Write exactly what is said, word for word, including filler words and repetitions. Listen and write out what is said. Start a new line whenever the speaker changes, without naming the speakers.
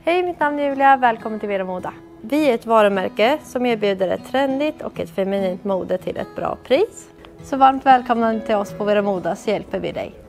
Hej, mitt namn är Julia. Välkommen till Vera Moda. Vi är ett varumärke som erbjuder ett trendigt och ett feminint mode till ett bra pris. Så varmt välkommen till oss på Vera Moda, så hjälper vi dig.